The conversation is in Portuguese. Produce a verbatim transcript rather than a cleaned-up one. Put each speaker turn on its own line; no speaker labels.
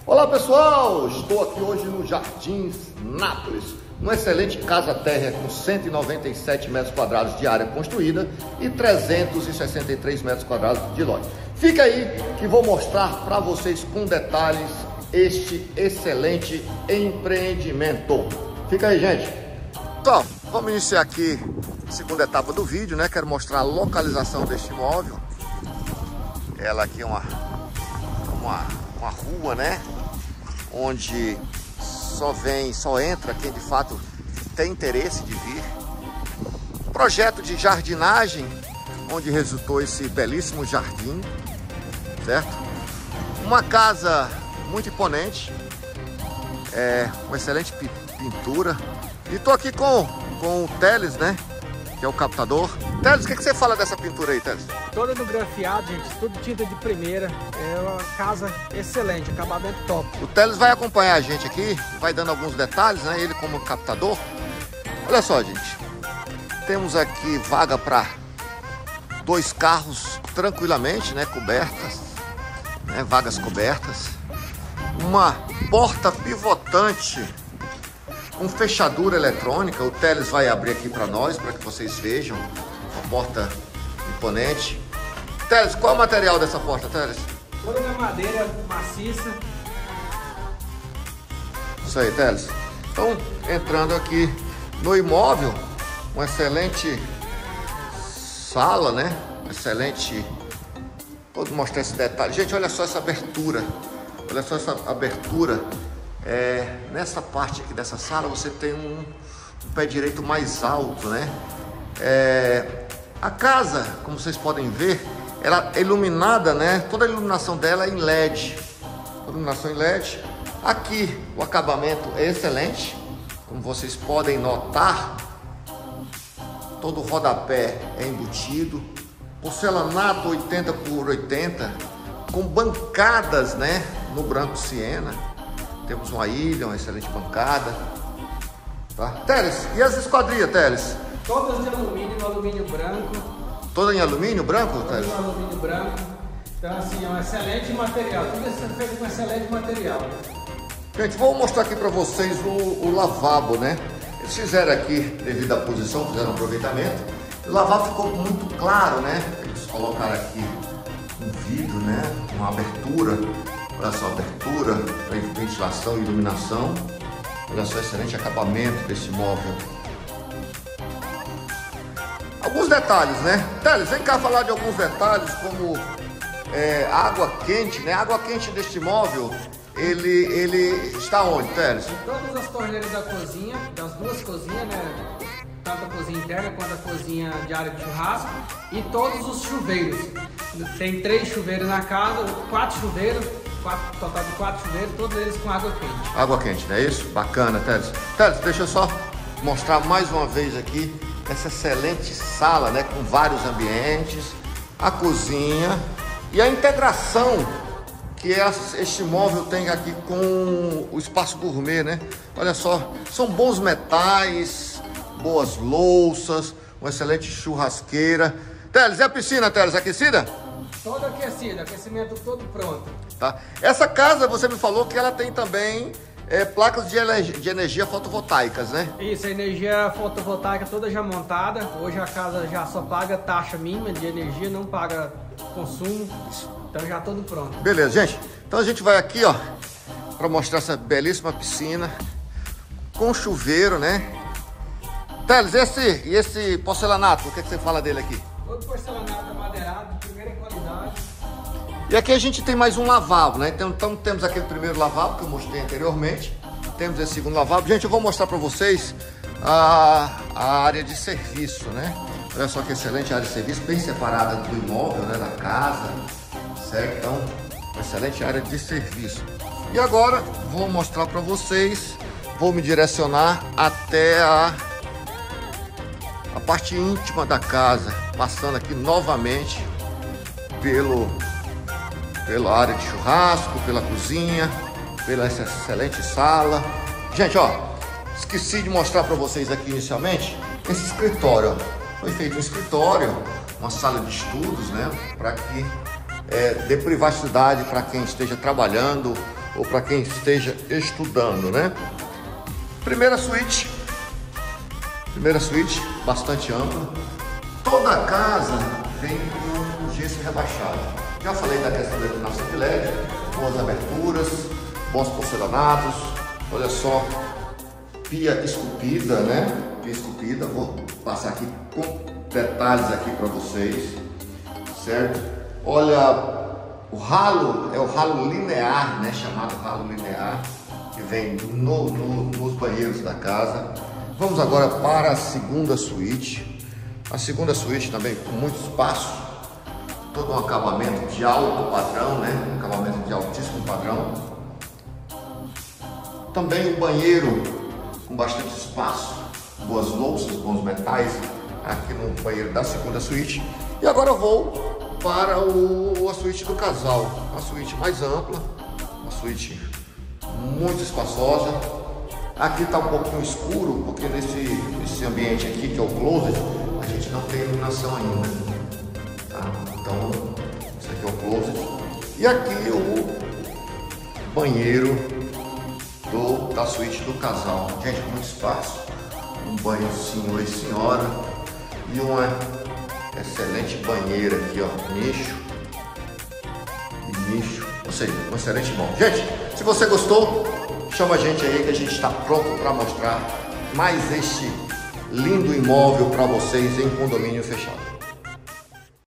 Olá pessoal, estou aqui hoje no Jardins Nápoles, uma excelente casa térrea com cento e noventa e sete metros quadrados de área construída e trezentos e sessenta e três metros quadrados de lote. Fica aí que vou mostrar para vocês com detalhes este excelente empreendimento. Fica aí, gente. Então, vamos iniciar aqui a segunda etapa do vídeo, né? Quero mostrar a localização deste imóvel. Ela aqui é uma, uma, uma rua, né? Onde só vem, só entra quem de fato tem interesse de vir. Projeto de jardinagem, onde resultou esse belíssimo jardim, certo? Uma casa muito imponente, é, uma excelente pintura. E tô aqui com, com o Teles, né? Que é o captador. Teles, o que, que você fala dessa pintura aí, Teles?
Toda no grafiado, gente, tudo tinta de primeira. É uma casa excelente, acabamento top.
O Teles vai acompanhar a gente aqui, vai dando alguns detalhes, né? Ele como captador. Olha só, gente. Temos aqui vaga para dois carros tranquilamente, né? Cobertas, né? Vagas cobertas. Uma porta pivotante com fechadura eletrônica. O Teles vai abrir aqui para nós, para que vocês vejam. Uma porta imponente. Teles, qual é o material dessa porta, Teles?
Toda na madeira maciça.
Isso aí, Teles. Então, entrando aqui no imóvel, uma excelente sala, né? Excelente. Vou mostrar esse detalhe. Gente, olha só essa abertura. Olha só essa abertura. É, nessa parte aqui dessa sala você tem um, um pé direito mais alto, né? É, a casa, como vocês podem ver, ela é iluminada, né? Toda a iluminação dela é em L E D. Toda iluminação em L E D. Aqui o acabamento é excelente, como vocês podem notar. Todo o rodapé é embutido, porcelanato oitenta por oitenta, com bancadas, né? No branco siena. Temos uma ilha, uma excelente bancada. Tá? Teles, e as esquadrias, Teles?
Todas de alumínio, no alumínio branco.
Toda em alumínio branco, Teles?
Todas em alumínio branco. Então, assim, é um excelente material. Tudo isso é feito com excelente material.
Gente, vou mostrar aqui para vocês o, o lavabo, né? Eles fizeram aqui, devido à posição, fizeram um aproveitamento. O lavabo ficou muito claro, né? Eles colocaram aqui um vidro, né? Uma abertura. Olha só a abertura para ventilação e iluminação. Olha só o excelente acabamento desse móvel. Alguns detalhes, né? Teles, vem cá falar de alguns detalhes, como é, água quente, né? A água quente deste móvel, ele, ele está onde, Teles?
Em todas as torneiras da cozinha, das duas cozinhas, né? Tanto a cozinha interna quanto a cozinha de área de churrasco. E todos os chuveiros. Tem três chuveiros na casa, quatro chuveiros. Quatro, total de quatro chuveiros, todos eles com água quente.
Água quente, não é isso? Bacana, Teles. Teles, deixa eu só mostrar mais uma vez aqui essa excelente sala, né? Com vários ambientes, a cozinha e a integração que este móvel tem aqui com o espaço gourmet, né? Olha só, são bons metais, boas louças, uma excelente churrasqueira. Teles, é a piscina, Teles, aquecida?
Toda aquecida, aquecimento todo pronto.
Tá. Essa casa, você me falou que ela tem também é, placas de, de energia fotovoltaicas, né?
Isso, a energia fotovoltaica toda já montada. Hoje a casa já só paga taxa mínima de energia, não paga consumo. Então já tudo pronto.
Beleza, gente. Então a gente vai aqui, ó, para mostrar essa belíssima piscina com chuveiro, né? Teles, esse, e esse porcelanato, o que, é que você fala dele aqui?
Todo porcelanato madeirado, de primeira qualidade.
E aqui a gente tem mais um lavabo, né? Então, então temos aquele primeiro lavabo que eu mostrei anteriormente. Temos esse segundo lavabo. Gente, eu vou mostrar para vocês a, a área de serviço, né? Olha só que excelente área de serviço, bem separada do imóvel, né? Da casa, certo? Então, uma excelente área de serviço. E agora, vou mostrar para vocês, vou me direcionar até a, a parte íntima da casa, passando aqui novamente pelo... pela área de churrasco, pela cozinha, pela essa excelente sala. Gente, ó, esqueci de mostrar para vocês aqui inicialmente esse escritório. Ó. Foi feito um escritório, uma sala de estudos, né, para que é, dê privacidade para quem esteja trabalhando ou para quem esteja estudando, né? Primeira suíte, primeira suíte, bastante ampla. Toda a casa vem com gesso rebaixado. Já falei da questão da iluminação de L E D, boas aberturas, bons porcelanatos. Olha só, pia esculpida, né? Pia esculpida. Vou passar aqui com detalhes aqui para vocês, certo? Olha, o ralo é o ralo linear, né? Chamado ralo linear, que vem no, no, nos banheiros da casa. Vamos agora para a segunda suíte. A segunda suíte também com muito espaço, todo um acabamento de alto padrão, né? Um acabamento de altíssimo padrão. Também um banheiro com bastante espaço, boas louças, bons metais, aqui no banheiro da segunda suíte. E agora eu vou para o, a suíte do casal, uma suíte mais ampla, uma suíte muito espaçosa. Aqui está um pouquinho escuro, porque nesse, nesse ambiente aqui, que é o closet, a gente não tem iluminação ainda, tá? Então, esse aqui é o closet. E aqui o banheiro do, da suíte do casal. Gente, muito espaço. Um banho senhor e senhora. E uma excelente banheira aqui, ó. Nicho. E nicho. Ou seja, um excelente bom. Gente, se você gostou, chama a gente aí que a gente está pronto para mostrar mais este lindo imóvel para vocês em condomínio fechado.